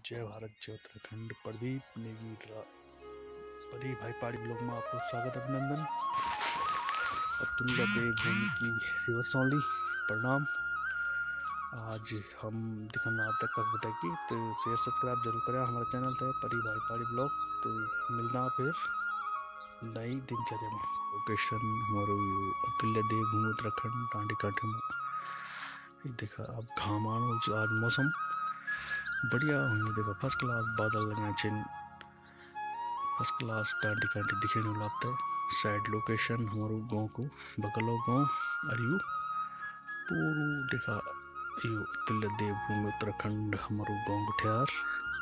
जय भारत जय उत्तराखंड। प्रदीप नेगी परी भाई पहाड़ी ब्लॉग में आपको स्वागत अभिनंदन। अतुल्य देवभूमि की सेवा सौली प्रणाम। आज हम दिखाना आप तक बेटा की तो शेयर सब्सक्राइब जरूर करें हमारा चैनल है परी भाई पहाड़ी ब्लॉग। तो मिलना फिर नई दिनचर्या में। लोकेशन हमारे अतुल्य देवभूमि उत्तराखंड टांडी कांठे में देखा। अब घाम आनो आज मौसम बढ़िया होंगे। देखो फर्स्ट क्लास बादल लगे चिन फर्स्ट क्लास टांडी कांटी दिखे लगता है। साइड लोकेशन हमारे गाँव को बगलो गाँव अरियू पूरू देखा। यो अतुल्य देवभूमि उत्तराखंड हमारो गाँव गुठियार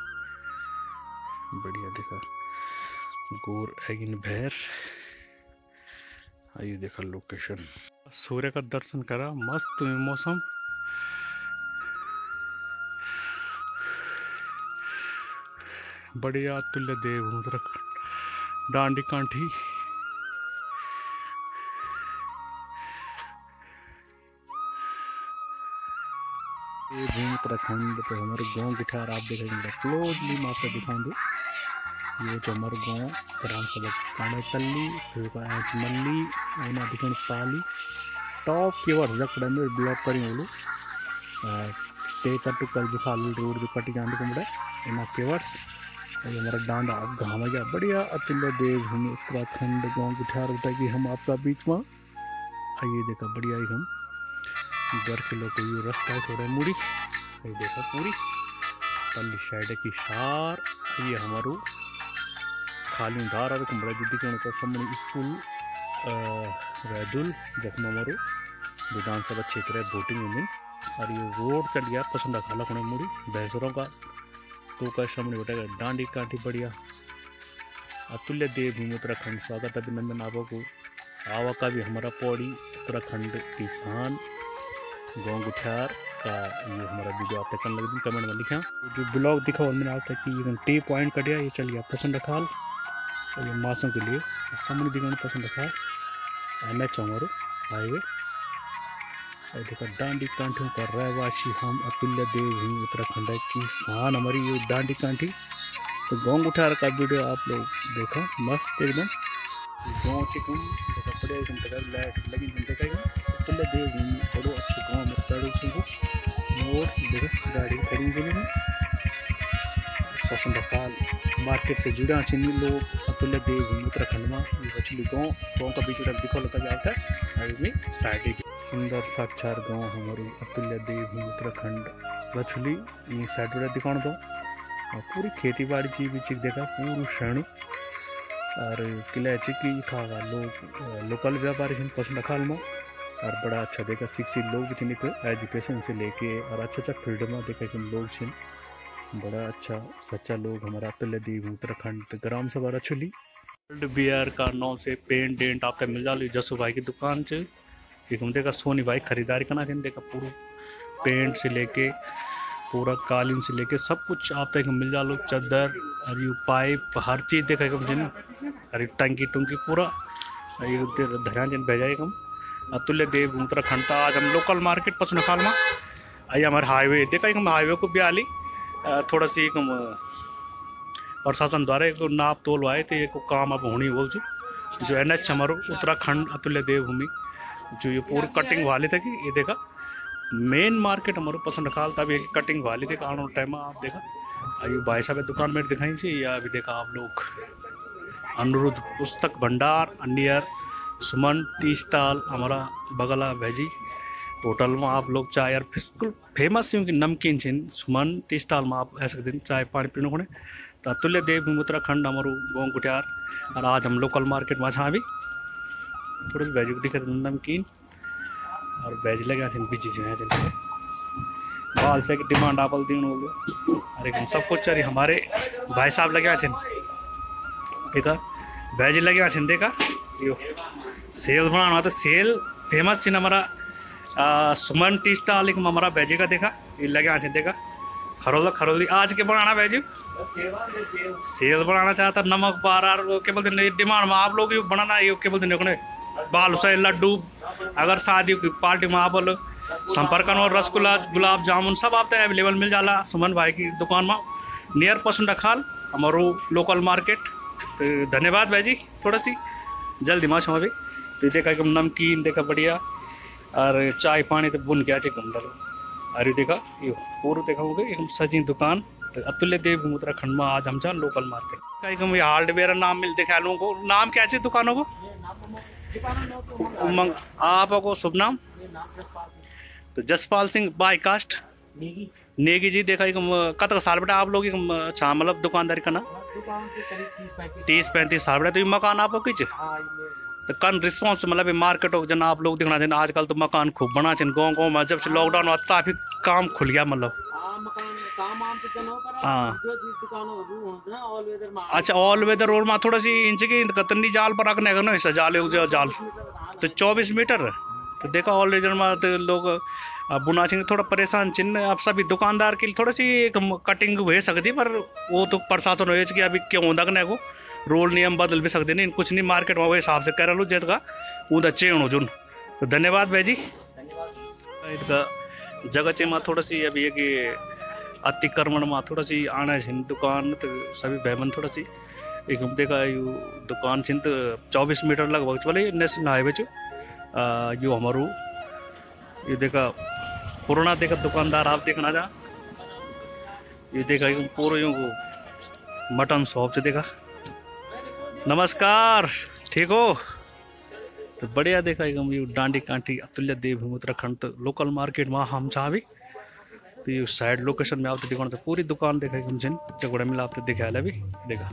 बढ़िया देखा। गोर एगिन भैर आयु देखा लोकेशन। सूर्य का दर्शन करा मस्त मौसम। बढ़िया अतुल्य देवभूमि उत्तराखंड डांडी कांठी देवभूमि उत्तराखंड तो हमारे गांव गुठियार आप देखेंगे क्लोजली मास्टर दिखा दो। ये जो हमारे गांव ग्राम सभा कांडे तल्ली फिर मल्ली उन्हें दिखने पाली टॉप के वर्ष जकड़े में ब्लॉक करी बोलो टेकर टू कल जो खाली रोड जो कटी जाने को मुड़े इना के वर्ष हमारा डांडा अब घाम गया। बढ़िया अतुल्य देवभूमि उत्तराखंड गाँव गुठियार उठा कि हम आपका बीच में आइए देखा। बढ़िया ही हम 10 किलो को ये रास्ता है थोड़ा मुड़ी ये देखा पूरी पल्ली साइड की सार ये हमारू खाली धार और बड़ा जिद्दी के सामने स्कूल रैदुल जखम हमारो विधानसभा क्षेत्र है वोटिंग दिन। और ये रोड चल गया पसंद खाला खुणे मुड़ी भैंसरों का तो का सामने बैठेगा डांडी कांठी बढ़िया। अतुल्य देवभूमि उत्तराखंड स्वागत अभिनंदन आपको। आवा का भी हमारा पौड़ी उत्तराखंड किसान गाँव गुठियार का ये हमारा वीडियो आप तक लग दिन कमेंट में लिखा। जो ब्लॉग दिखा और मैंने आप तक कि टी पॉइंट कटिया ये चल गया पसंद खाल और ये मासों के लिए सामने दिखा पसंद खाल NH हमारो हाईवे और देखा डांडी कांठियों का रहवासी हम अतुल्य देवभूमि उत्तराखंड किसान हमारी ये डांडी कांठी। तो गाँव गुठियार का वीडियो आप लोग देखा मस्त एकदम गाँव चिकन देखा बढ़िया एकदम तक लाइट लगी देखा। अतुल्य देवभूमि बड़ो अच्छे गाँव में पैरों से मोड़ देखा गाड़ी खड़ी के लिए पसंद खाल मार्केट से जुड़ा चिन्नी लोग अतुल्य देवभूमि उत्तराखंड में ये मछली गाँव का बीच दिखा लगता जाता है में साइड सुंदर साक्षात गाँव हमारे अतुल्य देवभूमि उत्तराखंड बछली ये साइड दिखा दो पूरी खेती बाड़ी चीज भी चिक देखा पूरी शरण और किला चिकी खागा लोग लोकल व्यापारी पसंद खाल में और बड़ा अच्छा देखा शिक्षित लोग भी चिन्ह एजुकेशन से लेके और अच्छा फील्ड में देखा कि लोग छिन बड़ा अच्छा सच्चा लोग हमारा अतुल्य देवभूमि उत्तराखंड ग्राम सभा रछुली बियर का नाम से पेंट डेंट आप तक मिल जाओ जसू भाई की दुकान से एक हम देखा सोनी भाई खरीदारी करना चाहिए देखा पूरा पेंट से लेके पूरा कालीन से लेके सब कुछ आप तक मिल जाओ। चादर और यू पाइप हर चीज़ देखा जिन अरे टंकी टुंकी पूरा धरा जिन भेजा हम अतुल्य देवभूमि उत्तराखंड था। आज हम लोकल मार्केट पसंद खाल में आई हमारे हाईवे देखा हम हाईवे को भी आली थोड़ा सी एक प्रशासन द्वारा एक नाप तोल आए थे एक काम अब होनी बोल जो NH हमारो उत्तराखंड अतुल्य देवभूमि जो ये पूरी कटिंग वाली थी ये देखा मेन मार्केट हमारे पसंद खाल था। अभी कटिंग वाली थी आने टाइम आप देखा आइए भाई साहब दुकान में दिखाई थी या अभी देखा आप लोग अनुरुद्ध पुस्तक भंडार नियर सुमन टी स्टॉल हमारा बगला भेजी होटल में आप लोग चाय और बिल्कुल फेमस क्योंकि नमकीन छिन सुमन टी स्टॉल में आप ऐसे दिन चाय पानी पीने को तो अतुल्य देवभूमि उत्तराखंड हमारो गाँव गुठियार। और आज हम लोकल मार्केट में छा भी थोड़ी सी वेज दिखा नमकीन और वेज लगे बिजी जो है बाल से डिमांड आप दिन बोलो अरे सब कुछ अरे हमारे भाई साहब लगे देखा वेज लगे देखा यो सेल बनाना तो सेल फेमस छिन हमारा सुमन टी स्टॉल हमारा वेज का देखा ये लगे देखा खरोली आज के बनाना वेज सेल बनाना चाहता नमक पार क्या बोलते हैं डिमांड में आप लोग बनाना ये क्या बोलते हैं बालूशाही लड्डू अगर शादी की पार्टी में आप संपर्क और रसगुल्ला गुलाब जामुन सब आप अवेलेबल मिल जाला सुमन भाई की दुकान में। नियर पसंद खाल हमारो लोकल मार्केट। तो धन्यवाद भाई जी, थोड़ा सी जल्दी माशा अभी तो देखा एकदम नमकीन देखा बढ़िया और चाय पानी तो बुन के आज कम डालो। अरे देखा ये पूरा देखा होगा एकदम सजी दुकान। तो अतुल्य देव भूमि उत्तराखंड में आज हम लोकल मार्केट एकदम ये हार्डवेयर नाम मिलते ख्याल को। नाम क्या चाहिए दुकानों को? उमंग। आपको शुभ नाम? तो जसपाल सिंह बाई कास्ट नेगी जी। देखा कत साल बेटा आप लोग अच्छा मतलब दुकानदारी करना? 30-35 साल बेटा। तो ये मकान आपको किच तो कन रिस्पॉन्स मतलब मार्केट हो जन आप लोग दिखना चाहिए आजकल तो मकान खूब बना चाहिए गाँव गाँव में। जब से लॉकडाउन हुआ काफी काम खुल गया मतलब। हाँ अच्छा ऑल वेदर रोड में थोड़ा सी इंच की कतनी जाल पर रखने का ना ऐसा जाल जाल तो 24 मीटर। तो देखा ऑल वेदर में तो लोग बुना चाहिए थोड़ा परेशान चिन्ह। अब सभी दुकानदार के लिए थोड़ा सी कटिंग हो सकती पर वो तो प्रशासन हो कि अभी क्यों दखने को रोल नियम बदल भी सकते नहीं कुछ नहीं मार्केट में वो हिसाब से कर लो जेत का उदा चेण हो जुन। तो धन्यवाद भाई जी। इसका जगह चे में थोड़ा सी अभी कि अतिक्रमण में थोड़ा सी आना है दुकान तो सभी बहमन थोड़ा सी एक देखा यू दुकान छिन तो 24 मीटर लगभग चले नेशनल हाईवे चो यू हमारू ये देखा पुराना देखा दुकानदार आप देखना जा ये देखा पूरा यूँ को मटन शॉप से देखा। नमस्कार ठीक हो? तो बढ़िया देखा यू डांडी कांटी अतुल्य देव भूमि उत्तराखंड तो लोकल मार्केट में हम चाह भी तो ये साइड लोकेशन में आपको दिखाना तो पूरी दुकान देखा जिन जगड़ा मिला आपको दिखा अभी देखा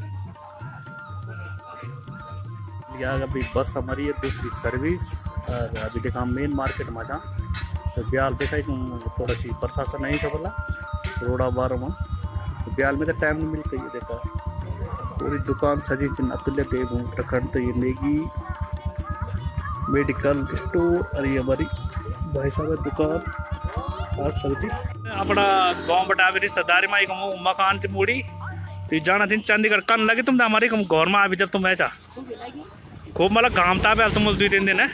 यार। अभी बस हमारी है दूसरी सर्विस और अभी देखा हम मेन मार्केट में जा तो ब्याल देखा थोड़ा सी प्रशासन नहीं था बोला रोड़ा बार में तो ब्याल में तो टाइम नहीं मिलता। ये देखा पूरी दुकान सजी चिन्ह अतुल्य देव भूमि उत्तराखंड। तो ये नेगी मेडिकल स्टोर और ये हमारी भाई साहब दुकान साग सब्जी अपना गाँव बटा रिश्तेदारी में मकान से मुड़ी तो जाना थी चंडीगढ़ कन लगे तुम हमारे घर में अभी जब तुम ऐसा खूब मतलब काम था तुम 2-3 दिन है।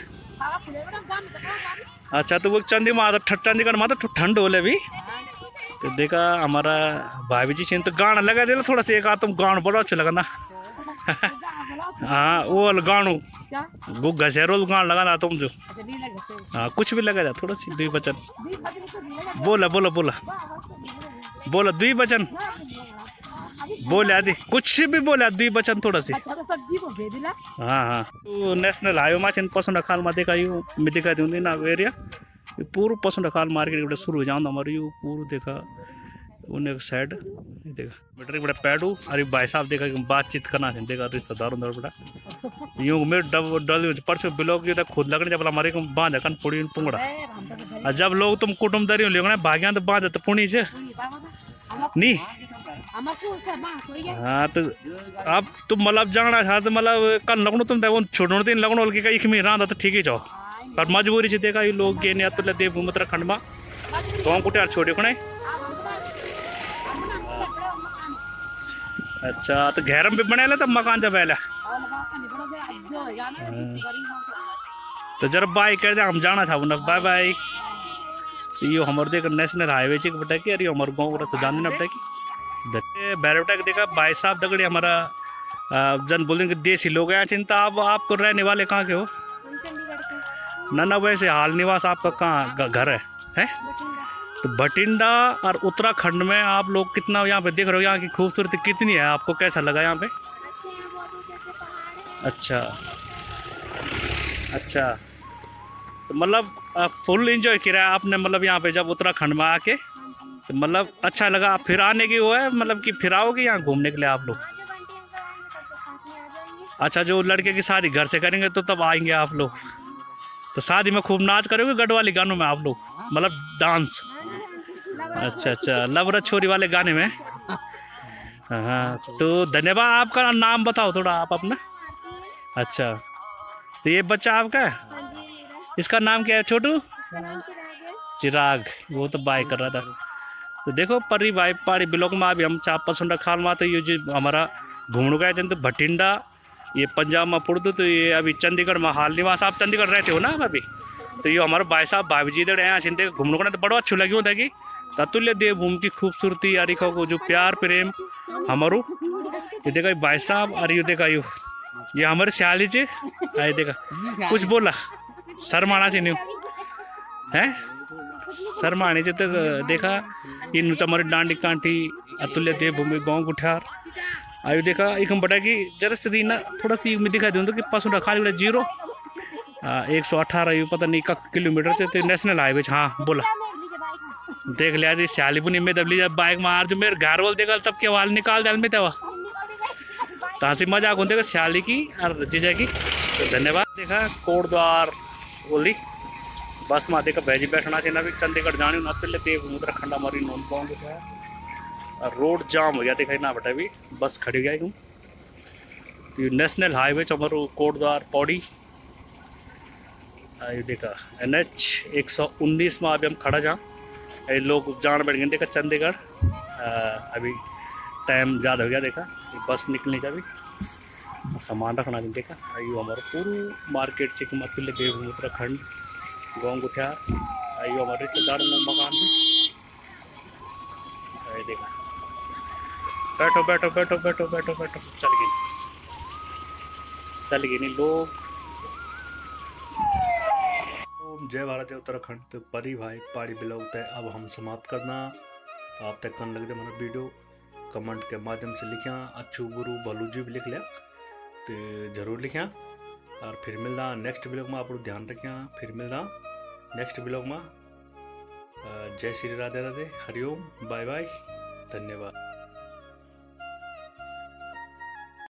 अच्छा तो वो चंडीगढ़ में तो ठंड हो भी तो देखा हमारा भाभी जी तो गाना लगा दे थोड़ा सा एक तुम गाना बड़ा अच्छा लगना। हाँ वो गानू वो घसेरो गाना लगा तुम जो हाँ कुछ भी लगा था थोड़ा सी 2 वचन बोला बोला बोला बोला 2 वचन बोले आदि कुछ भी बोले 2 वचन थोड़ा सी। हाँ हाँ तो नेशनल हाईवे में पसंद खाल में देखा यू मैं दिखा दूँ ना एरिया पूरा पसंद खाल मार्केट शुरू हो जाऊँ हमारे यू पूरा देखा उन्हें साइड देखा बेटर बड़ा पैडू अरे भाई साहब देखा बातचीत करना है देखा रिश्तेदारों बड़ा यूँ मेरे डल परसों ब्लॉग जो खुद लगने जब हमारे को बांध कन पुड़ी पुंगड़ा और जब लोग तुम कुटुम्बदारी ले भाग्या तो बांध तो पुणी से नहीं। हाँ तो अब तुम मतलब जाना था तो मतलब कल लगनो तुम छोड़ो दिन लगनो एक में रहा तो ठीक ही जाओ पर मजबूरी से देखा ये लोग गए अतुल्य देव भूमि उत्तराखंड में गाँव कुटियार छोटे को। अच्छा तो घेरम भी बने तब मकान जब पहले तो जरा बाय कर दे हम जाना था उन्हें बाय बाय। यो हमारे देख नेशनल हाईवे चेक बटा के अरे हमारे गाँव रस जान देना बटा की बैरोटा के देखा भाई साहब दगड़ी हमारा जन बोलेंगे देसी लोग हैं चिंता आपको रहने वाले कहाँ के हो? ना वैसे हाल निवास आपका कहाँ घर है? तो भटिंडा और उत्तराखंड में आप लोग कितना यहाँ पे देख रहे हो यहाँ की खूबसूरती कितनी है आपको कैसा लगा यहाँ पे? अच्छा अच्छा तो मतलब फुल एंजॉय किया आपने मतलब यहाँ पे जब उत्तराखंड में आके तो मतलब अच्छा लगा फिर आने की वो है मतलब कि फिर आओगे यहाँ घूमने के लिए आप लोग? अच्छा जो लड़के की शादी घर से करेंगे तो तब आएंगे आप लोग तो शादी में खूब नाच करोगे गढ़वाली गानों में आप लोग मतलब डांस? अच्छा अच्छा लवरा छोरी वाले गाने में। हाँ तो धन्यवाद। आपका नाम बताओ थोड़ा आप अपना? अच्छा तो ये बच्चा आपका है? इसका नाम क्या है? छोटू चिराग वो तो बाय कर रहा था। तो देखो परी भाई पहाड़ी ब्लॉक में अभी हम चाप पसंद खाल में तो ये जो हमारा घूमने गए थे तो भटिंडा ये पंजाब में पड़ तो ये अभी चंडीगढ़ में हाल निवास आप चंडीगढ़ रहते हो ना अभी तो ये हमारे भाई साहब भाभी जी दे यहाँ घूमने को तो बड़ा अच्छा लगी होता है कि अतुल्य देव भूमि की खूबसूरती यारिका को जो प्यार प्रेम हमारू ये देखा भाई साहब और ये देखा ये हमारे सियाली चे ये देखा कुछ बोला शर्माना चाहिए है शर्माने चे तो देखा इन हमारे डांडी कांठी अतुल्य देव भूमि गाँव गुठार आयु देखा एक हम बटा कि जरा से ना थोड़ा सी में दिखाई दूँ तो कि पसंद खाली 118 पता नहीं का किलोमीटर से नेशनल हाईवे हाँ बोला देख लिया थी सियाली पुनी में दबली जब बाइक मार जो मेरे घर वाल देखा तब के वाल निकाल डाल में था तासी मजाक होते देखा सियाली की और जीजा की तो धन्यवाद देखा कोटद्वार बोली बस में देखा भेजी बैठना चाहिए भी चंडीगढ़ जाने अतुल्य देव उत्तराखंड हमारी नोन पाऊंगे रोड जाम हो गया देखा ना बेटा भी बस खड़ी गया तो नेशनल हाईवे हमारो कोटद्वार पौड़ी ये देखा NH 119 में अभी हम खड़ा जा लोग जान बैठ गए देखा चंडीगढ़ अभी टाइम ज़्यादा हो गया देखा बस निकलनी चाहिए सामान रखना चाहिए देखा आयु हमारा पूरा मार्केट चिक अतुल्य देव उत्तराखंड गाँव गुठियार आयु हमारे रिश्तेदार मकान में देखा बैठो बैठो बैठो बैठो बैठो बैठो चल गए नहीं लोग। जय भारत जय उत्तराखंड तो परी भाई पहाड़ी ब्लॉग तय अब हम समाप्त करना तो आप तक कन लग जाए मेरा वीडियो कमेंट के माध्यम से लिखिया अच्छू बुरू भलू जी भी लिख लिया तो जरूर लिखिया और फिर मिलना नेक्स्ट ब्लॉग में आप लोग ध्यान रखिया फिर मिलना नेक्स्ट ब्लॉग में जय श्री राधे राधे हरिओम बाय बाय धन्यवाद।